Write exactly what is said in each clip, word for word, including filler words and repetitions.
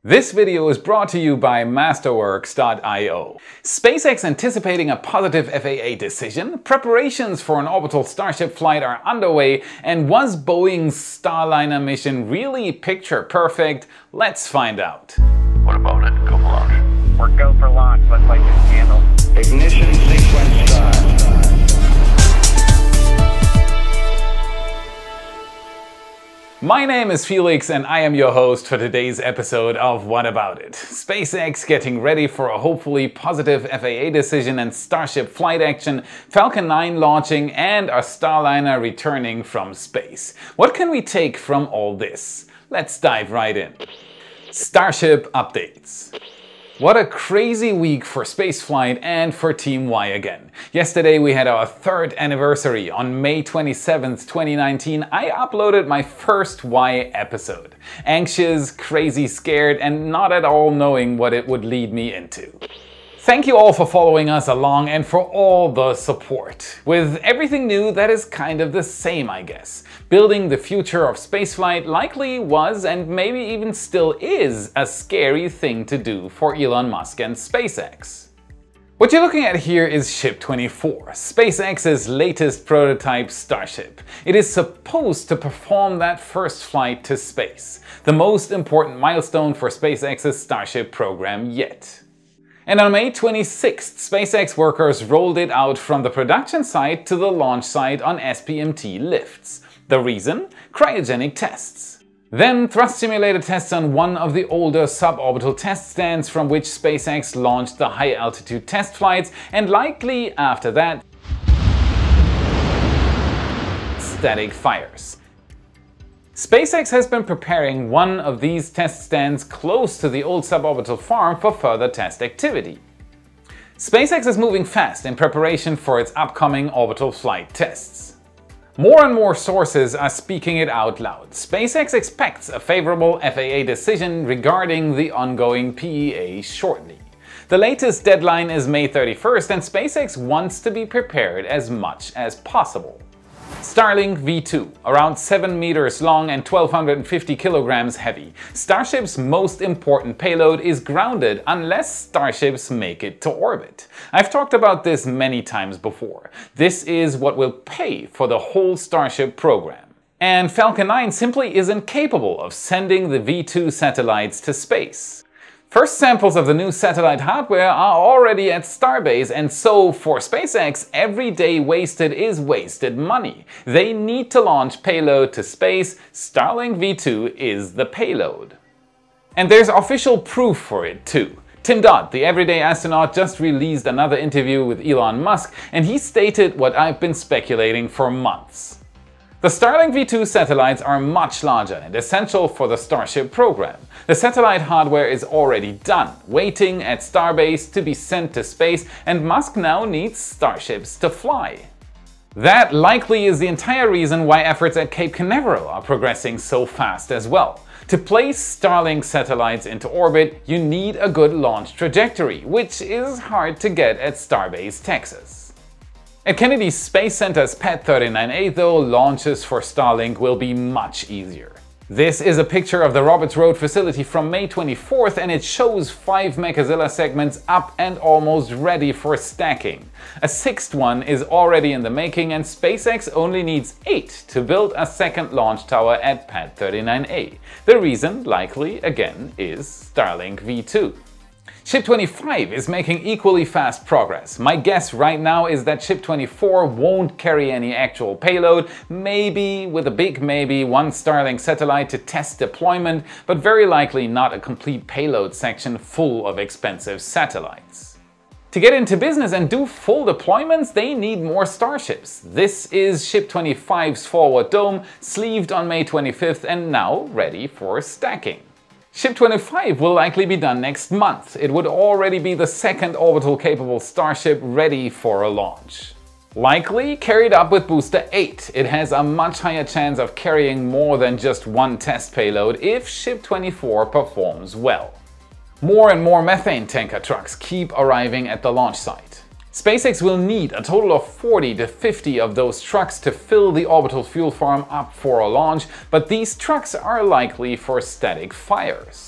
This video is brought to you by Masterworks dot i o. SpaceX anticipating a positive F A A decision, preparations for an orbital Starship flight are underway, and was Boeing's Starliner mission really picture perfect? Let's find out. What about it? Go for launch. We're go for launch. Let's light this candle. Ignition sequence start. My name is Felix and I am your host for today's episode of What About It? SpaceX getting ready for a hopefully positive F A A decision and Starship flight action, Falcon nine launching, and our Starliner returning from space. What can we take from all this? Let's dive right in. Starship updates. What a crazy week for spaceflight and for Team Y again. Yesterday we had our third anniversary. On May twenty-seventh, twenty nineteen, I uploaded my first Y episode. Anxious, crazy scared, and not at all knowing what it would lead me into. Thank you all for following us along and for all the support. With everything new, that is kind of the same, I guess. Building the future of spaceflight likely was, and maybe even still is, a scary thing to do for Elon Musk and SpaceX. What you're looking at here is Ship twenty-four, SpaceX's latest prototype Starship. It is supposed to perform that first flight to space, the most important milestone for SpaceX's Starship program yet. And on May twenty-sixth, SpaceX workers rolled it out from the production site to the launch site on S P M T lifts. The reason? Cryogenic tests. Then thrust simulator tests on one of the older suborbital test stands from which SpaceX launched the high altitude test flights, and likely after that, static fires. SpaceX has been preparing one of these test stands close to the old suborbital farm for further test activity. SpaceX is moving fast in preparation for its upcoming orbital flight tests. More and more sources are speaking it out loud. SpaceX expects a favorable F A A decision regarding the ongoing P E A shortly. The latest deadline is May thirty-first, and SpaceX wants to be prepared as much as possible. Starlink V two, around seven meters long and twelve fifty kilograms heavy. Starship's most important payload is grounded unless Starships make it to orbit. I've talked about this many times before. This is what will pay for the whole Starship program. And Falcon nine simply isn't capable of sending the V two satellites to space. First samples of the new satellite hardware are already at Starbase, and so for SpaceX, every day wasted is wasted money. They need to launch payload to space. Starlink V two is the payload. And there's official proof for it too. Tim Dodd, the everyday astronaut, just released another interview with Elon Musk, and he stated what I've been speculating for months. The Starlink V two satellites are much larger and essential for the Starship program. The satellite hardware is already done, waiting at Starbase to be sent to space, and Musk now needs Starships to fly. That likely is the entire reason why efforts at Cape Canaveral are progressing so fast as well. To place Starlink satellites into orbit, you need a good launch trajectory, which is hard to get at Starbase, Texas. At Kennedy Space Center's Pad thirty-nine A though, launches for Starlink will be much easier. This is a picture of the Roberts Road facility from May twenty-fourth, and it shows five Mechazilla segments up and almost ready for stacking. A sixth one is already in the making, and SpaceX only needs eight to build a second launch tower at Pad thirty-nine A. The reason, likely, again, is Starlink V two. Ship twenty-five is making equally fast progress. My guess right now is that Ship twenty-four won't carry any actual payload, maybe, with a big maybe, one Starlink satellite to test deployment, but very likely not a complete payload section full of expensive satellites. To get into business and do full deployments, they need more Starships. This is Ship twenty-five's forward dome, sleeved on May twenty-fifth and now ready for stacking. Ship twenty-five will likely be done next month. It would already be the second orbital capable Starship ready for a launch. Likely carried up with Booster eight. It has a much higher chance of carrying more than just one test payload if Ship twenty-four performs well. More and more methane tanker trucks keep arriving at the launch site. SpaceX will need a total of forty to fifty of those trucks to fill the orbital fuel farm up for a launch, but these trucks are likely for static fires.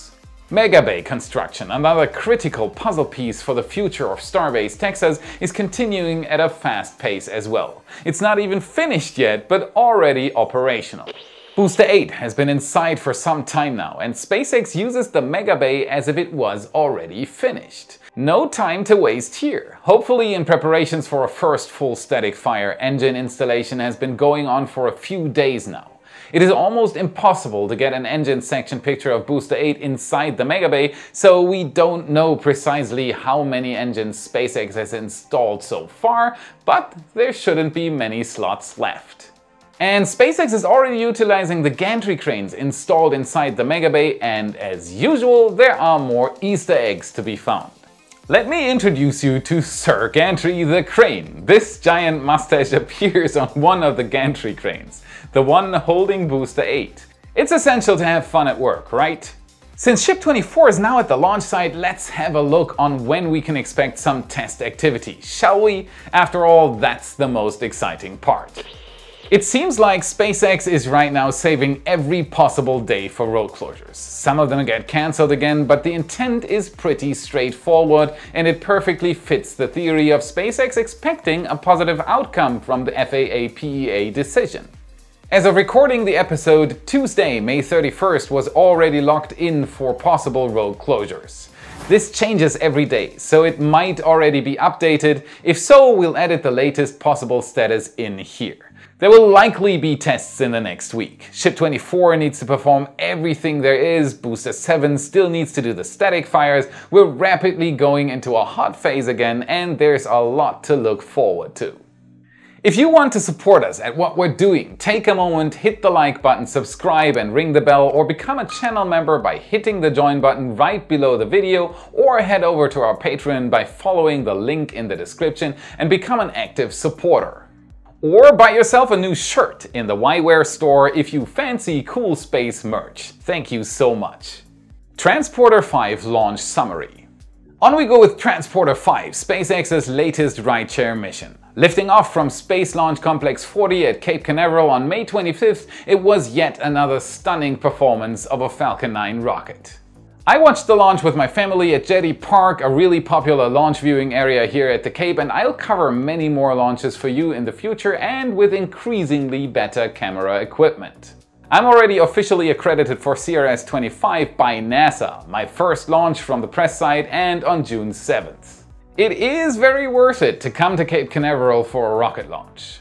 Megabay construction, another critical puzzle piece for the future of Starbase Texas, is continuing at a fast pace as well. It's not even finished yet, but already operational. Booster eight has been in sight for some time now, and SpaceX uses the Megabay as if it was already finished. No time to waste here. Hopefully, in preparations for a first full static fire engine installation has been going on for a few days now. It is almost impossible to get an engine section picture of Booster eight inside the Megabay, so we don't know precisely how many engines SpaceX has installed so far, but there shouldn't be many slots left. And SpaceX is already utilizing the gantry cranes installed inside the Megabay, and as usual, there are more Easter eggs to be found. Let me introduce you to Sir Gantry the Crane. This giant mustache appears on one of the gantry cranes, the one holding Booster eight. It's essential to have fun at work, right? Since Ship twenty-four is now at the launch site, let's have a look on when we can expect some test activity, shall we? After all, that's the most exciting part. It seems like SpaceX is right now saving every possible day for road closures. Some of them get cancelled again, but the intent is pretty straightforward, and it perfectly fits the theory of SpaceX expecting a positive outcome from the F A A P E A decision. As of recording the episode, Tuesday, May thirty-first was already locked in for possible road closures. This changes every day, so it might already be updated. If so, we'll edit the latest possible status in here. There will likely be tests in the next week. Ship twenty-four needs to perform everything there is, Booster seven still needs to do the static fires, we're rapidly going into a hot phase again, and there's a lot to look forward to. If you want to support us at what we're doing, take a moment, hit the like button, subscribe and ring the bell, or become a channel member by hitting the join button right below the video, or head over to our Patreon by following the link in the description and become an active supporter. Or buy yourself a new shirt in the YWare store if you fancy cool space merch. Thank you so much. Transporter five launch summary. On we go with Transporter five, SpaceX's latest rideshare mission. Lifting off from Space Launch Complex forty at Cape Canaveral on May twenty-fifth, it was yet another stunning performance of a Falcon nine rocket. I watched the launch with my family at Jetty Park, a really popular launch viewing area here at the Cape, and I'll cover many more launches for you in the future and with increasingly better camera equipment. I'm already officially accredited for C R S twenty-five by NASA, my first launch from the press side, and on June seventh. It is very worth it to come to Cape Canaveral for a rocket launch.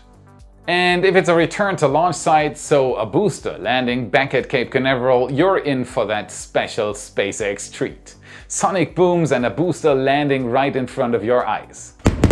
And if it's a return to launch site, so a booster landing back at Cape Canaveral, you're in for that special SpaceX treat. Sonic booms and a booster landing right in front of your eyes.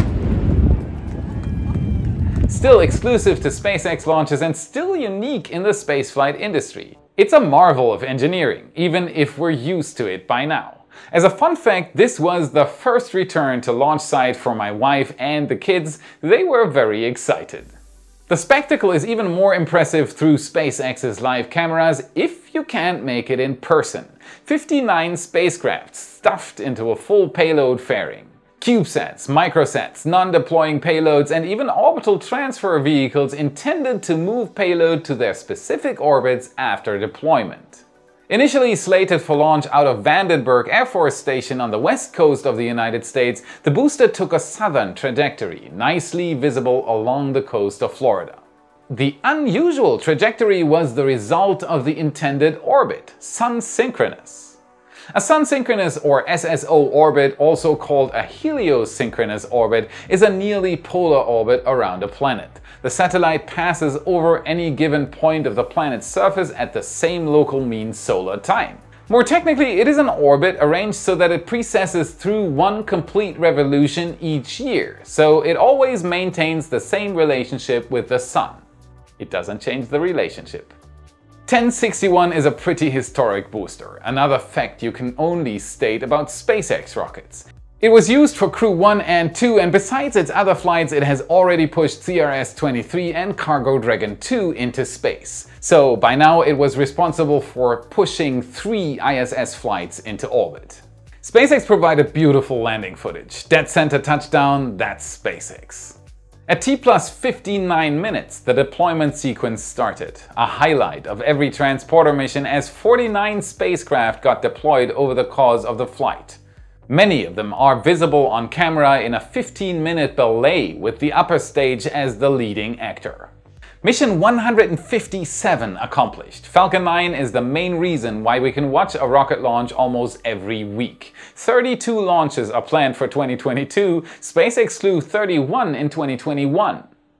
Still exclusive to SpaceX launches and still unique in the spaceflight industry. It's a marvel of engineering, even if we're used to it by now. As a fun fact, this was the first return to launch site for my wife and the kids. They were very excited. The spectacle is even more impressive through SpaceX's live cameras if you can't make it in person. fifty-nine spacecrafts stuffed into a full payload fairing. CubeSats, microsats, non-deploying payloads, and even orbital transfer vehicles intended to move payload to their specific orbits after deployment. Initially slated for launch out of Vandenberg Air Force Station on the west coast of the United States, the booster took a southern trajectory, nicely visible along the coast of Florida. The unusual trajectory was the result of the intended orbit, sun-synchronous. A sun-synchronous or S S O orbit, also called a heliosynchronous orbit, is a nearly polar orbit around a planet. The satellite passes over any given point of the planet's surface at the same local mean solar time. More technically, it is an orbit arranged so that it precesses through one complete revolution each year, so it always maintains the same relationship with the Sun. It doesn't change the relationship. ten sixty-one is a pretty historic booster, another fact you can only state about SpaceX rockets. It was used for Crew one and two, and besides its other flights, it has already pushed C R S twenty-three and Cargo Dragon two into space. So by now it was responsible for pushing three I S S flights into orbit. SpaceX provided beautiful landing footage. Dead center touchdown, that's SpaceX. At T plus fifty-nine minutes, the deployment sequence started, a highlight of every transporter mission as forty-nine spacecraft got deployed over the course of the flight. Many of them are visible on camera in a fifteen minute ballet with the upper stage as the leading actor. Mission one hundred fifty-seven accomplished. Falcon nine is the main reason why we can watch a rocket launch almost every week. thirty-two launches are planned for twenty twenty-two, SpaceX flew thirty-one in twenty twenty-one.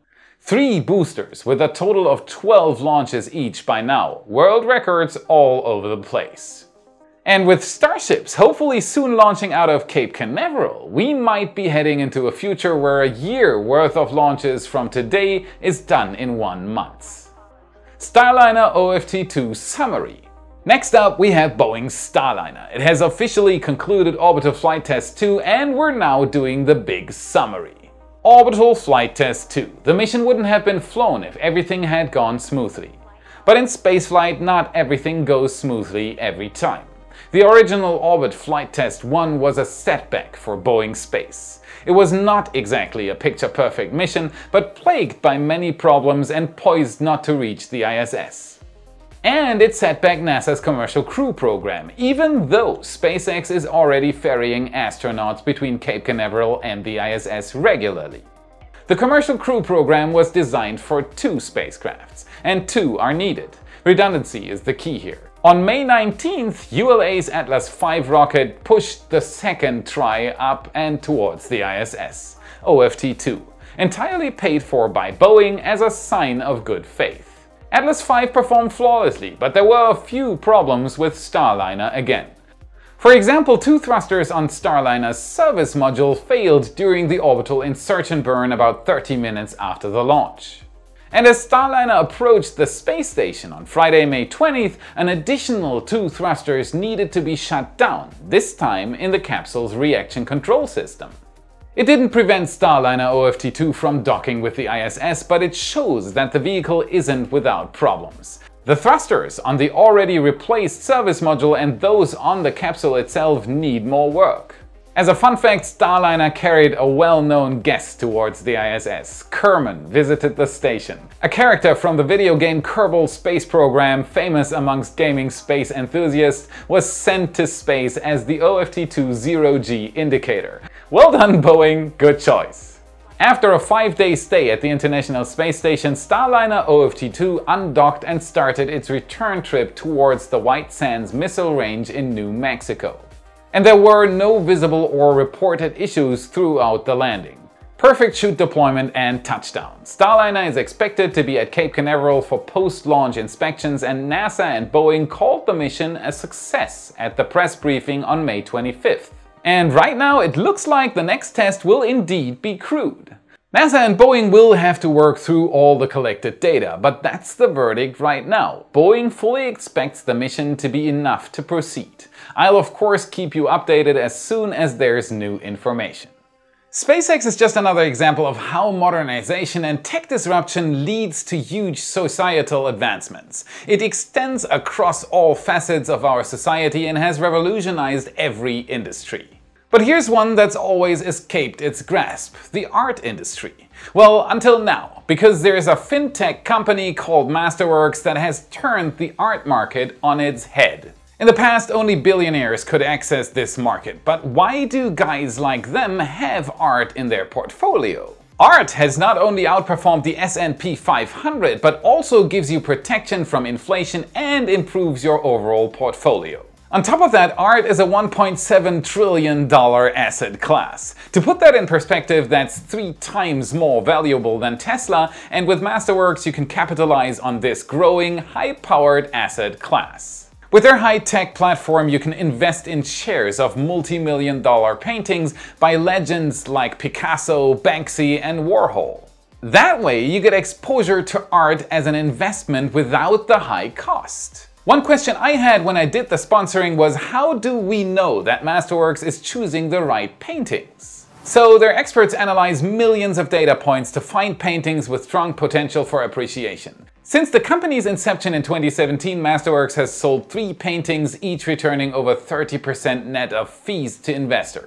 Three boosters with a total of twelve launches each by now, world records all over the place. And with Starships hopefully soon launching out of Cape Canaveral, we might be heading into a future where a year worth of launches from today is done in one month. Starliner O F T two summary. Next up we have Boeing's Starliner. It has officially concluded Orbital Flight Test two and we're now doing the big summary. Orbital Flight Test two. The mission wouldn't have been flown if everything had gone smoothly. But in spaceflight not everything goes smoothly every time. The original Orbit Flight Test one was a setback for Boeing Space. It was not exactly a picture-perfect mission, but plagued by many problems and poised not to reach the I S S. And it set back NASA's Commercial Crew Program, even though SpaceX is already ferrying astronauts between Cape Canaveral and the I S S regularly. The Commercial Crew Program was designed for two spacecrafts, and two are needed. Redundancy is the key here. On May nineteenth, U L A's Atlas five rocket pushed the second try up and towards the I S S, O F T two, entirely paid for by Boeing as a sign of good faith. Atlas five performed flawlessly, but there were a few problems with Starliner again. For example, two thrusters on Starliner's service module failed during the orbital insertion burn about thirty minutes after the launch. And as Starliner approached the space station on Friday, May twentieth, an additional two thrusters needed to be shut down, this time in the capsule's reaction control system. It didn't prevent Starliner O F T two from docking with the I S S, but it shows that the vehicle isn't without problems. The thrusters on the already replaced service module and those on the capsule itself need more work. As a fun fact, Starliner carried a well-known guest towards the I S S. Kerman visited the station. A character from the video game Kerbal Space Program, famous amongst gaming space enthusiasts, was sent to space as the O F T two zero G indicator. Well done, Boeing, good choice. After a five-day stay at the International Space Station, Starliner O F T two undocked and started its return trip towards the White Sands Missile Range in New Mexico. And there were no visible or reported issues throughout the landing. Perfect chute deployment and touchdown. Starliner is expected to be at Cape Canaveral for post-launch inspections, and NASA and Boeing called the mission a success at the press briefing on May twenty-fifth. And right now it looks like the next test will indeed be crewed. NASA and Boeing will have to work through all the collected data, but that's the verdict right now. Boeing fully expects the mission to be enough to proceed. I'll of course keep you updated as soon as there's new information. SpaceX is just another example of how modernization and tech disruption leads to huge societal advancements. It extends across all facets of our society and has revolutionized every industry. But here's one that's always escaped its grasp, the art industry. Well, until now, because there's a fintech company called Masterworks that has turned the art market on its head. In the past, only billionaires could access this market, but why do guys like them have art in their portfolio? Art has not only outperformed the S and P five hundred, but also gives you protection from inflation and improves your overall portfolio. On top of that, art is a one point seven trillion dollar asset class. To put that in perspective, that's three times more valuable than Tesla, and with Masterworks you can capitalize on this growing, high-powered asset class. With their high-tech platform, you can invest in shares of multi-million dollar paintings by legends like Picasso, Banksy, and Warhol. That way, you get exposure to art as an investment without the high cost. One question I had when I did the sponsoring was, how do we know that Masterworks is choosing the right paintings? So their experts analyze millions of data points to find paintings with strong potential for appreciation. Since the company's inception in twenty seventeen, Masterworks has sold three paintings, each returning over thirty percent net of fees to investors.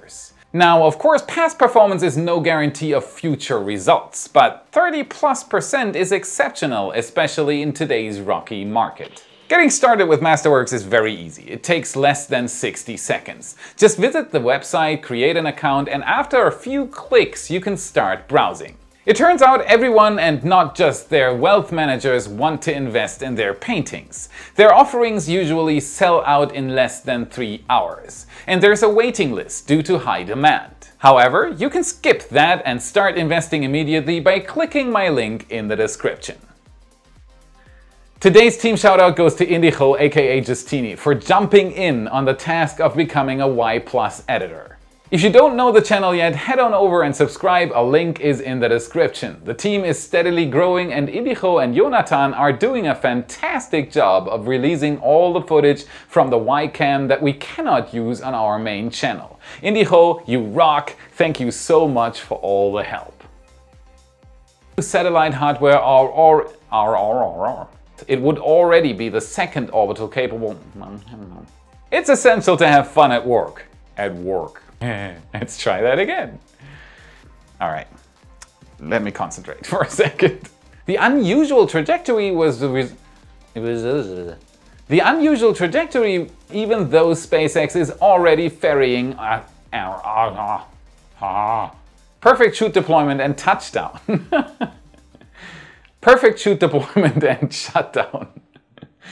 Now, of course, past performance is no guarantee of future results, but thirty plus percent is exceptional, especially in today's rocky market. Getting started with Masterworks is very easy. It takes less than sixty seconds. Just visit the website, create an account, and after a few clicks, you can start browsing. It turns out everyone, and not just their wealth managers, want to invest in their paintings. Their offerings usually sell out in less than three hours, and there's a waiting list due to high demand. However, you can skip that and start investing immediately by clicking my link in the description. Today's team shoutout goes to Indigo aka Justini for jumping in on the task of becoming a Y plus editor. If you don't know the channel yet, head on over and subscribe, a link is in the description. The team is steadily growing and Indigo and Jonathan are doing a fantastic job of releasing all the footage from the Y-Cam that we cannot use on our main channel. Indigo, you rock! Thank you so much for all the help. Satellite hardware are, or, are, are, are, are. It would already be the second orbital capable. It's essential to have fun at work. At work. Let's try that again. All right, let me concentrate for a second. The unusual trajectory was the res it was the unusual trajectory, even though SpaceX is already ferrying uh, uh, uh, uh, perfect shoot deployment and touchdown. Perfect shoot deployment and shutdown.